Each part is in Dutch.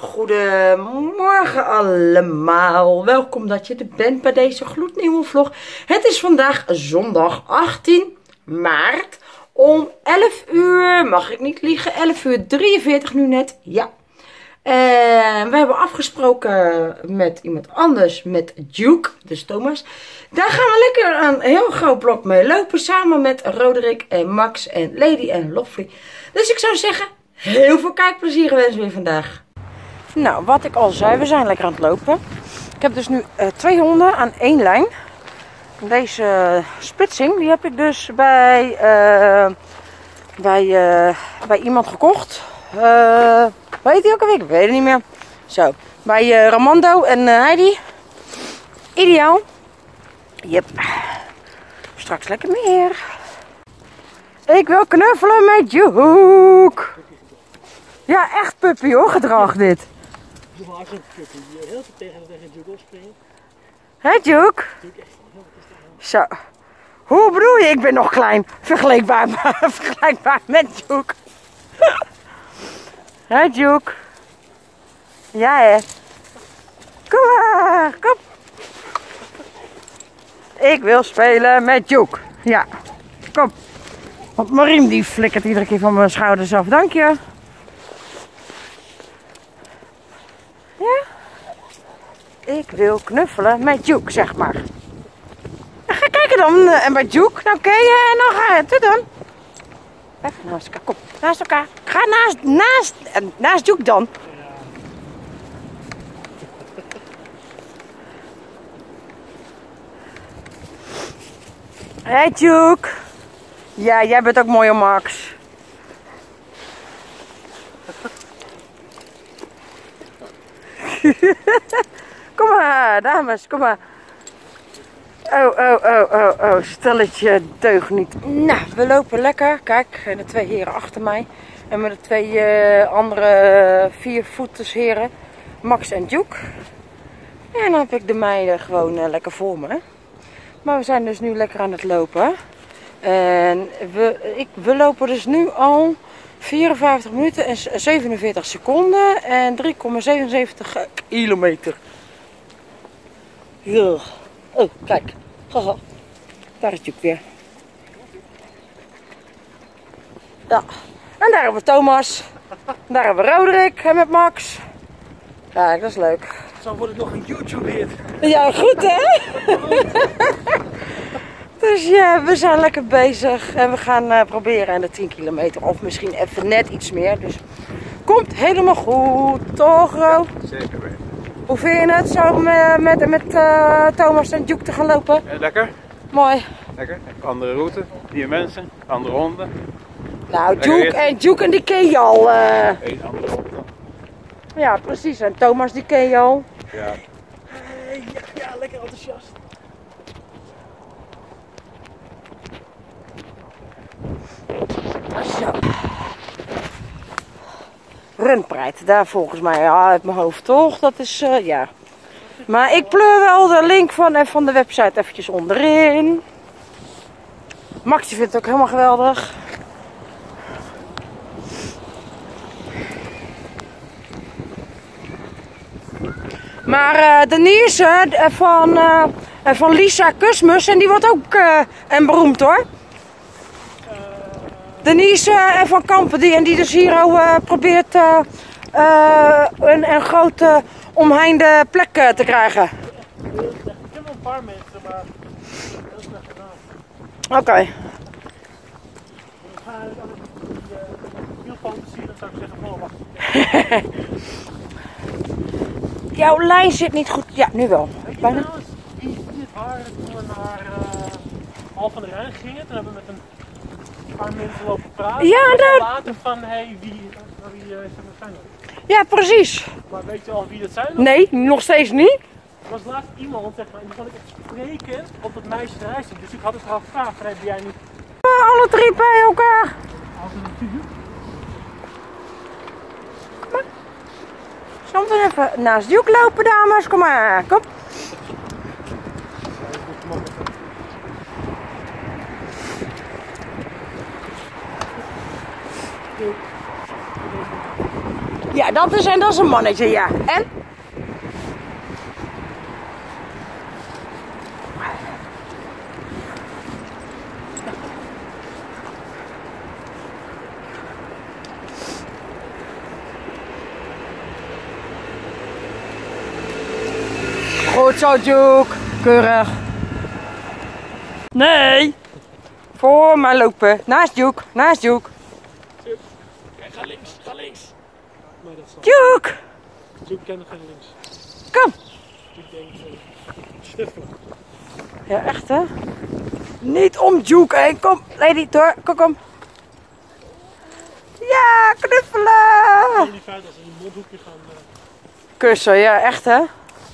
Goedemorgen allemaal, welkom dat je er bent bij deze gloednieuwe vlog. Het is vandaag zondag 18 maart om 11 uur, mag ik niet liegen, 11 uur 43 nu net, ja. En we hebben afgesproken met iemand anders, met Duke, dus Thomas. Daar gaan we lekker een heel groot blok mee lopen, samen met Roderick en Max en Lady en Lovely. Dus ik zou zeggen, heel veel kijkplezier wensen we vandaag. Nou, wat ik al zei, we zijn lekker aan het lopen. Ik heb dus nu 2 honden aan 1 lijn. Deze splitsing, die heb ik dus bij iemand gekocht. Weet hij ook alweer? Ik weet het niet meer. Zo, bij Ramando en Heidi. Ideaal. Yep. Straks lekker meer. Ik wil knuffelen met Duke. Ja, echt puppy hoor, gedrag dit. Hé Duke? Zo. Hoe bedoel je? Ik ben nog klein. Vergelijkbaar met Duke. Hé Duke? Ja hè. Kom maar, kom. Ik wil spelen met Duke. Ja, kom. Want mijn riem die flikkert iedere keer van mijn schouders af. Dank je. Ja? Ik wil knuffelen met Duke, zeg maar. Ga kijken dan. En bij Duke, dan ken je en dan ga je het doen. Even naast elkaar, kom. Naast elkaar. Ga naast Duke dan. Hey Duke. Ja, jij bent ook mooi om Max. Kom maar, dames, kom maar. Oh, stelletje deugniet. Nou, we lopen lekker. Kijk, en de 2 heren achter mij. En met de 2 andere 4-voeters heren. Max en Duke. En dan heb ik de meiden gewoon lekker voor me. Maar we zijn dus nu lekker aan het lopen. En we lopen dus nu al 54 minuten en 47 seconden en 3,77 kilometer. Ja. Oh, kijk. Haha. Daar is Duke weer. Ja. En daar hebben we Thomas. Daar hebben we Roderick en met Max. Kijk, dat is leuk. Zo wordt het nog een YouTube-hit. Ja, goed hè? Dus ja, we zijn lekker bezig en we gaan proberen aan de 10 kilometer of misschien even net iets meer. Dus komt helemaal goed, toch Ro? Zeker weten. Hoe vind je het zo met Thomas en Duke te gaan lopen? Lekker. Mooi. Lekker. Andere route, nieuwe mensen, andere honden. Nou, Duke en die ken je al. Eén andere ronde. Ja, precies. En Thomas die ken je al. Ja. Ja, lekker enthousiast. Zo. Runpride, daar volgens mij uit mijn hoofd toch? Dat is, ja. Maar ik pleur wel de link van de website eventjes onderin. Max die vindt het ook helemaal geweldig. Maar Denise van Lisa Kusmus, en die wordt ook en beroemd hoor. Denise van Kampen, die dus hier probeert een grote omheinde plek te krijgen. Ik ken wel een paar mensen, maar heel slecht gedaan. Oké. Ik ga die wielfantasie, dan zou ik zeggen, oh wacht. Jouw lijn zit niet goed. Ja, nu wel. Bijna. Trouwens, die het haar toen we naar Hal van de Rijn gingen, toen hebben we met een paar mensen lopen praten. Ja, nou. Later van, hey, wie zijn dat? Ja, precies. Maar weet je al wie dat zijn? Nee, nog steeds niet. Er was laatst iemand, zeg maar, en die vond ik echt sprekend op dat meisje eruit zien. Dus ik had het al gevraagd, heb jij niet... Alle 3 bij elkaar. Als het natuurlijk. Soms even naast Duke lopen, dames. Kom maar, kom. Ja, Dat is een mannetje, ja. En? Goed zo, Duke. Keurig. Nee. Voor maar lopen. Naast Duke. Naast Duke. Kijk, ga links. Ga links. Maar dat zal... Duke. Duke kent nog geen links. Kom. Ik denk... Stiffelen. Ja, echt hè? Niet om Duke heen. Kom, lady, door. Kom. Ja, knuffelen. Het is niet fijn als ze in je mondhoekje gaan... Kussen, ja, echt hè?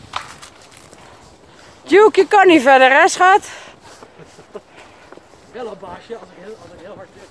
Duke, je kan niet verder hè, schat? Hello baasje, als ik heel hard druk.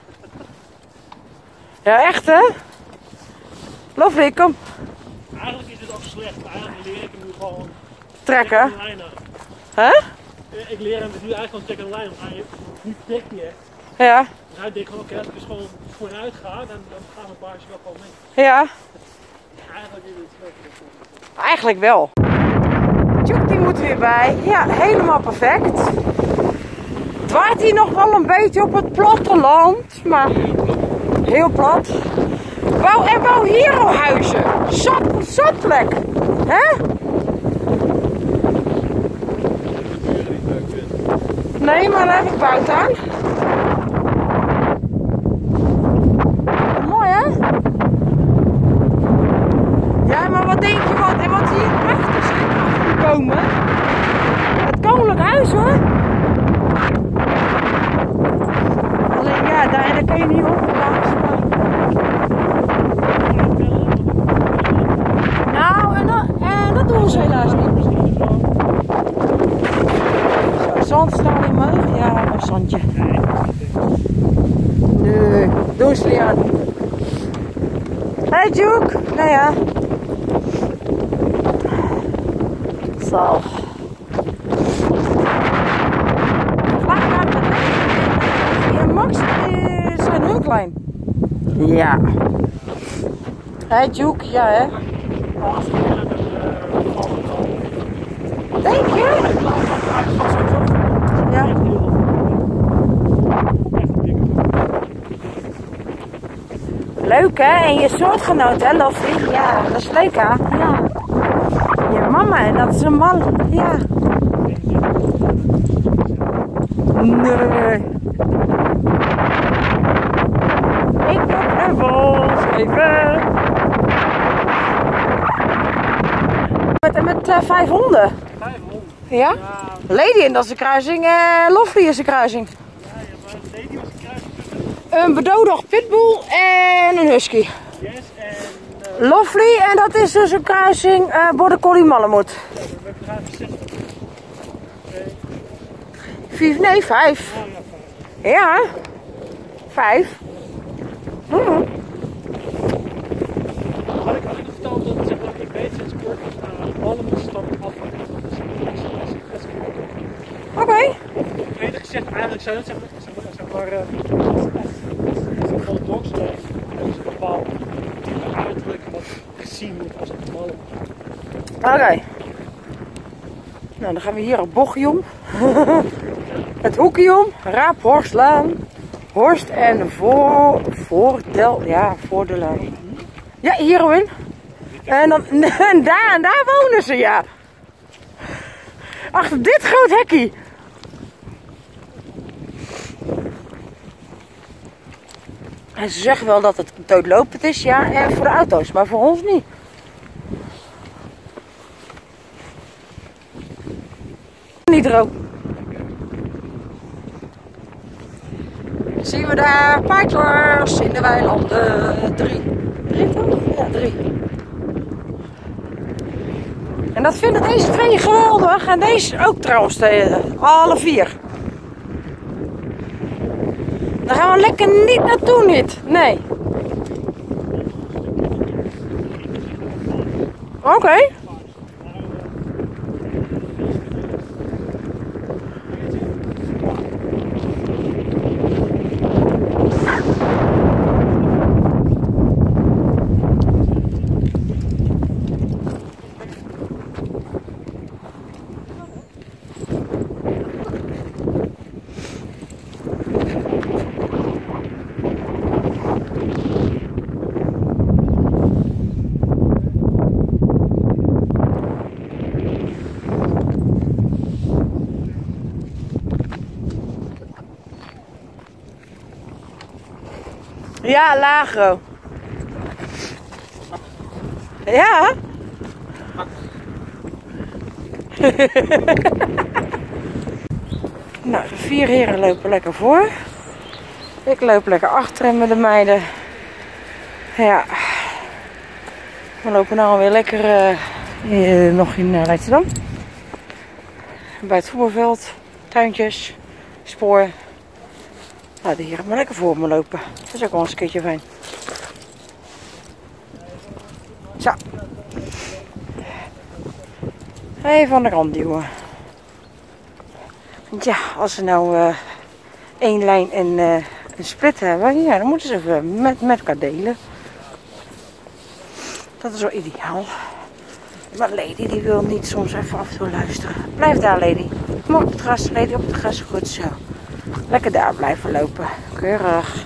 Ja, echt hè? Lovely, kom. Eigenlijk is dit ook slecht. Eigenlijk leer ik hem nu gewoon... Trekken. een lijn aan. Hè? Ik leer hem nu eigenlijk gewoon trekken een lijn. Want nu trekt hij echt. Ja, Dus hij denkt gewoon, oké, als ik dus gewoon vooruit ga, dan gaat mijn baasje wel gewoon mee. ja. Eigenlijk is het slecht. Eigenlijk wel. Duke die moet weer bij. Ja, helemaal perfect. Het waait hier nog wel een beetje op het platteland, maar heel plat. Bouw hier al huizen. Zatplek. Hè? Nee, maar daar heb ik bout aan. Mooi hè? Ja, maar wat denk je wat hier prachtig zit achter die bomen? Het koninklijk huis hoor. Alleen ja, daar kan je niet op. Nou, en dat doen ze helaas niet. Zo, zand staat in omhoog. Ja, een zandje. Nee, doen ze niet aan. Hey Duke. Nou ja. Zo. Max is een heel klein. Ja. Hey Duke, ja hè. Denk je? Ja. Leuk hè, en je soortgenoot hè, Lovely? Ja, dat is leuk hè? Ja. Je mama, en dat is een man, ja. Nee. Ik wil een bos even. Met 5 honden. 5 honden. Ja? Ja, Lady, en dat is een kruising. Lovely is een kruising. maar Lady was een kruising tussen Een bedodog pitbull en een husky. Yes en... Lovely, en dat is dus een kruising border collie malamute. we hebben er eigenlijk 6. 5. Ja, 5. Had ik nog verteld dat zeg maar, ik weet sinds kort malamute stammen af. Oké. Eerder gezegd, eigenlijk zijn het zeg maar van dogs hebben ze een bepaald type uiterlijk wat gezien wordt als een malamute. Oké. Nou, dan gaan we hier op bochtje om. Het hoekje om. Raaphorslaan. Horst en Voordel. Ja, Voordelaan. Ja, hierin. En dan en daar wonen ze, ja. Achter dit groot hekkie. En ze zeggen wel dat het doodlopend is, ja, en voor de auto's, maar voor ons niet. Niet droog. Zien we daar paardjes in de weilanden. 3. 3 toch? Ja, 3. En dat vinden deze 2 geweldig. En deze ook trouwens, alle 4. Daar gaan we lekker niet naartoe, niet. Nee. Oké. Ja, Lagro. Ja. Nou, de 4 heren lopen lekker voor. Ik loop lekker achter hem met de meiden. Ja. We lopen nou alweer lekker nog in Leidschendam. Bij het voetbalveld, tuintjes, spoor. Nou, de heren maar lekker voor me lopen. Dat is ook wel eens een keertje fijn. Zo. Even aan de kant duwen. Want ja, als ze nou 1 lijn en een split hebben, ja, dan moeten ze even met elkaar delen. Dat is wel ideaal. Maar Lady die wil niet soms even af en toe luisteren. Blijf daar, Lady. Kom op het gras, Lady, op het gras. Goed zo. Lekker daar blijven lopen. Keurig.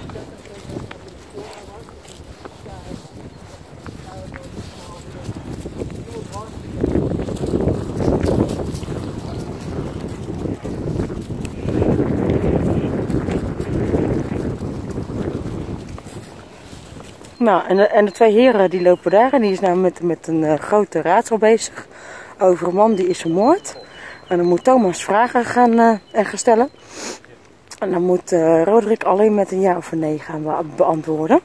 Nou, en de 2 heren die lopen daar en die is nou met een grote raadsel bezig over een man die is vermoord. En dan moet Thomas vragen gaan stellen. En dan moet Roderick alleen met een ja of een nee gaan beantwoorden.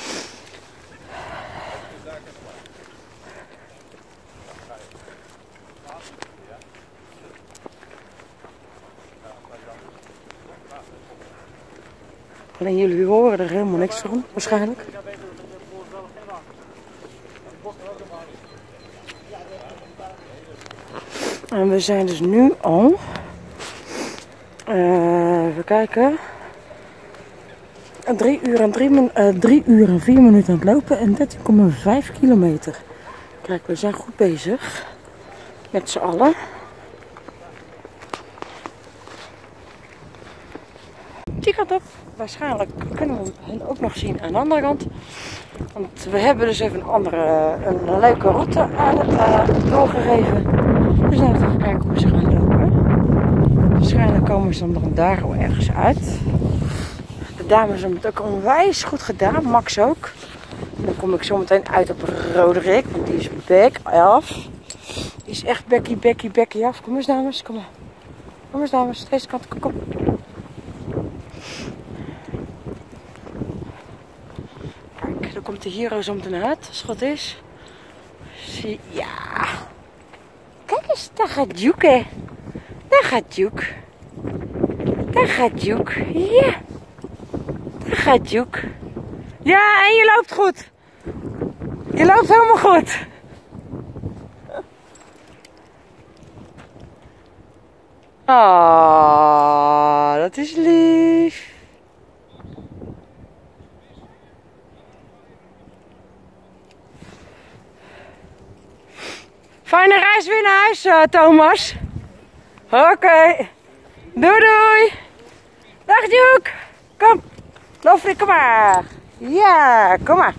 Alleen jullie horen er helemaal niks van, waarschijnlijk. En we zijn dus nu al, even kijken, 3 uur en 4 minuten aan het lopen en 13,5 kilometer. Kijk, we zijn goed bezig met z'n allen. Die kant op. Waarschijnlijk kunnen we hen ook nog zien aan de andere kant. Want we hebben dus even een leuke route aan het doorgegeven. Dus laten we even kijken hoe ze gaan lopen. Waarschijnlijk komen ze dan daar al ergens uit. De dames hebben het ook onwijs goed gedaan. Max ook. En dan kom ik zo meteen uit op Roderick. Want die is back af. Die is echt Becky af. Kom eens dames, kom maar. Kom eens dames, deze kant, kom. Kijk, dan komt de hero zo meteen uit, als het goed is. Zie, ja. Kijk eens, daar gaat Duke. Daar gaat Duke. Daar gaat Duke. Ja. Daar gaat Duke. Ja, en je loopt goed. Je loopt helemaal goed. Ah, dat is lief. Fijne reis weer naar huis, Thomas. Oké. Doei doei. Dag Duke. Kom. Lofrie, kom maar. Ja, kom maar.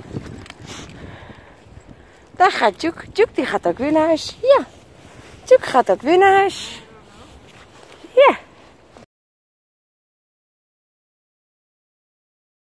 Daar gaat Duke. Duke die gaat ook weer naar huis. Ja. Duke gaat ook weer naar huis.